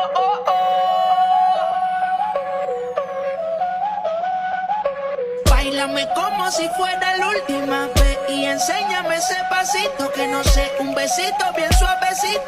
Báilame como si fuera la última vez y enséñame ese pasito que no sé, un besito bien suavecito.